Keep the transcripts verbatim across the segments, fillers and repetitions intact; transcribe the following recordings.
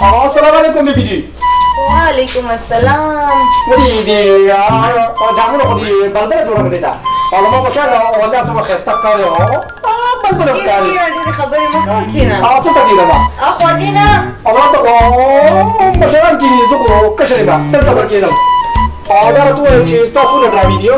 السلام علیکم بیبي جی. وعلیکم السلام. ودی دی جامونه خو دی بلبله جوړه کړې ده او ما په خیال والله سمه خسته کړی و بلبله ښکاري. ډېرې خبرې مه کوه کښېنه. څه تکلیف ده؟ اخوا دې نه الله ته مشران کې زه خو کشر یم دلته به کېدم او دا راته وویل چې ستا څونه ډرامې دي؟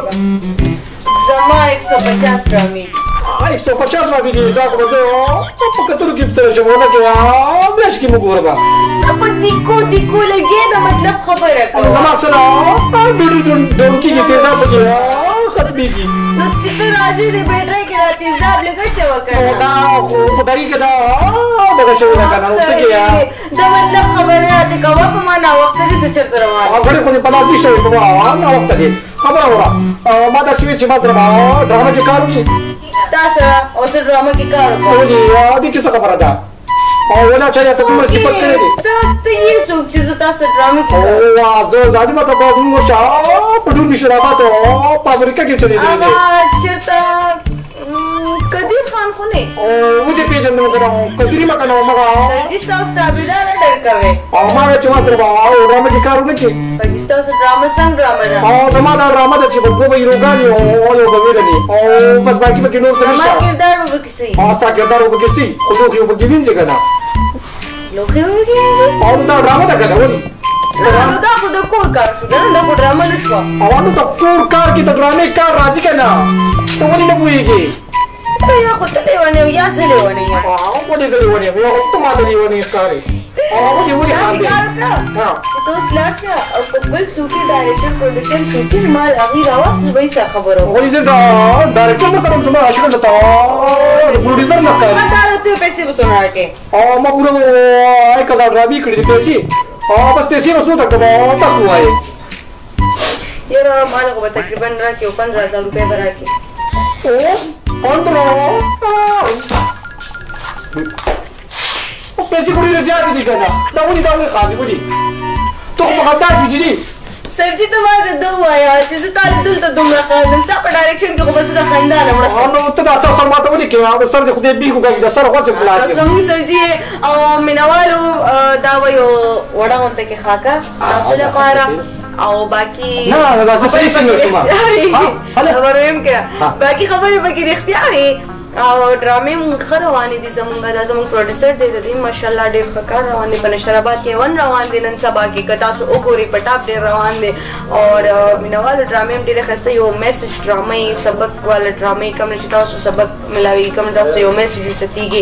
زما یک سو پچاس ډرامې دي. یک سو پچاس ډرامې دي دا خو به زه په کتلو کې سره شمونه کې میاشت کې مو ګورم. زه په دیکو دیکو لګېږم مطلب خبره کوم. زما اکثره بیټري ډون کېږي تیزاب پکې ختمېږي. نو چې ته راځې د بیټرۍ کې را تیزاب لږ اچوه که نه. دا خو په طریقه دا دغه شوې ده که نه نو څه کې دا مطلب خبرې راته کوه په ما ناوخته دې څه چرته روان یې. غړې خو دې په داسې شوې په ما ناوخته دې خبره وکړه. ما داسې ویل چې ما سره به ډرامه کې کار وکړي. تا سره او څه ډرامه کې کار وکړه. ولې دې کې څه خبره ده؟ او ولا چا ته کومه صفت کړې دي؟ ته ته یې څوک چې زه تا سره ډرامې کې او زه ظالمه ته به موږ شا په ډون مشرابات او په امریکا کې چلې دي. هغه چېرته قدیر خان خو نه او ودې پېژنم که نه قدري مه که نه مغه سرجي ستاسو تابعداره ډېر کوې. او ما ویل چې ما سره به ډرامه کې کار ونه کړي. سرجي ستاسو ډرامه څنګه ډرامه ده؟ او زما دا ډرامه ده چې به دوه به هیروګانې او یو به ویلنې او بس باقي پکې نور څه زما نشته. کردار به پکې څه وي؟ او ستا کردار به پکې سي خو لوښي به پکې وینځې که نه. لوښي به پکې وینځې؟ او دا ډرامه ده که نه ولې؟ نو دا خو د کور کار شو که نه دا خو ډرامه نه شوه. او نو د کور کار کې د ډرامې کار راځي که نه؟ ته ولې نه پوهېږې؟ ته یا خو ته لیونی یو یا زه لیونی یم. ولې زه لیونی یم؟ یا خو ته ماته لیونی ښکارې. ولې ولې خاندې؟ کار وکړه چې ته اوس لاړ شه او که بل څوکي ډایرکټر پروډکشن څوکي زما هغې راواخلي به یې سره خبره وکړو. ولې زه دا ډایرکټر نه کوم زما عاشقه درته پروډیوسر نه ښکاري. ما تا ته پیسې به څونه راکړې؟ او ما پوره ایک هزار ډرامې کړي دي پیسې او بس پیسې به څو درکړم او تاسو ووایئ. یاره ما له خو به تقریبا راکړې او پندره هزار روپۍ به راکړې. پندره پیسې خو ډېرې زیاتې دي که نه؟ دا ولې دا ولې خاندې ولې؟ ته خو په خندا کې جدي. سرجي ته ما ته ده ووایه چې زه تا دلته دومره خاندم ستا په ډایرکشن کې خو به زه د خندا نه مړه کړم. نو ته دا سر سر ماته ولې کوې؟ د سر دې خدای بیخ وکړي د سر غوڅې پلار کې. زموږ سرجي او مینوالو دا به یو وړه غونته کې خاکه ستاسو لپاره او باقي نه دا زه صحیح څنګه شوم؟ خبره ویم که باقي خبرې پکې رښتیا وي او ډرامې مونږ ښه روانې دي زمونږ دا زمونږ پروډیوسر دی د دې ماشاءالله ډېر ښه کار روان دی په نشرآباد کې ون روان دی نن سبا کې که تاسو وګورئ په ټاپ ډېر روان دی او مینهوالو ډرامې هم ډېرې ښایسته یو میسج ډرامې سبق والا ډرامې کوم چې تاسو سبق ملاوي کوم تاسو یو میسج ورته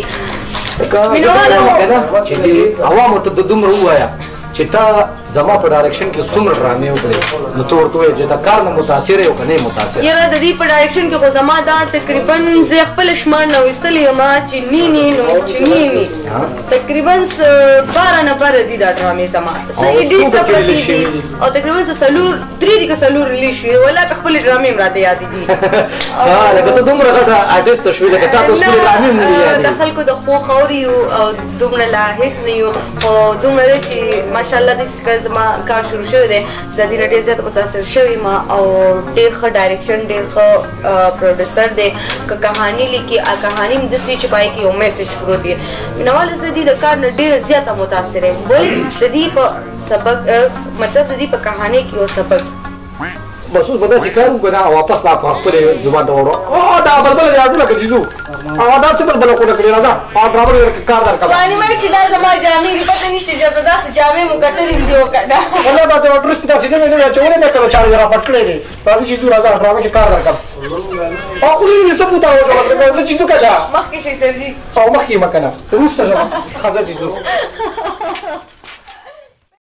چې عوامو ته د دومره ووایه چې تا زما په ډایرکشن کې څومره ډرامې وکړې نو ته ورته ووایې چې د کار نه متاثره یې او که نه یې متاثره. یاره د دې په ډایرکشن کې خو زما دا تقریبا زه خپل شمار نه ویستلی یم چې نینې نو چې نینې تقریبا باره نفره دي دا ډرامې زما څه ایډیټ ته پرتې دي او تقریبا څه څلور درې دي که څلور ریلیز شوې ولا که خپلې ډرامې هم راته یادې دي. لکه ته دومره غټه آرټسټه شوې لکه تا ته اوس خپلې ډرامې هم نه دي یادې. د خلکو د خپو خاورې یو او دومره لا هېڅ نه یو خو دومره دی چې ماشاءالله داسې کله زما کار شروع شوی دی زه دې نه ډېر زیات متاثر شوې یم او ډېر ښه ډایرکشن ډېر ښه پروډیوسر دی که کهاني لیکي کهاني هم داسې چې په هغې کې یو میسج پروت دی. مینهوالو زه دې د کار نه ډېره زیاته متاثره یم ولې د دې په سبق مطلب د دې په کهاني کې یو سبق بس اوس به داسې کار وکړو نه واپس به په خپلې زبان ته وړو. او دا بلبله دې اډونه که جیزو او دا څه بلبله خونه کړې راځه او ډرامه دې کار درکړه. فانیمه چې دا زما جامې دي پته نشته چې ته داسې جامې مو کتلې دي وکړه والله دا ته اډرس کې داسې نه وینې اچولې نه کړو چارې را پټ کړې دي راځه جیزو راځه ډرامه کې کار درکړم. او خو دې څه پوتا وکړه زه جیزو که ده مخکې شئ سرجي او مخکې یې مه که نه وروسته ښه ځه جیزو